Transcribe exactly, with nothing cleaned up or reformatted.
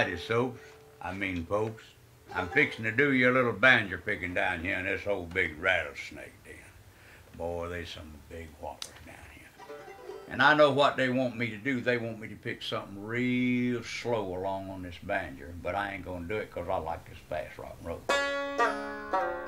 righty, soaps. I mean, folks. I'm fixing to do your little banjo picking down here in this whole big rattlesnake den. Boy, there's some big whoppers down here. And I know what they want me to do. They want me to pick something real slow along on this banjo, but I ain't gonna do it 'cause I like this fast rock and roll.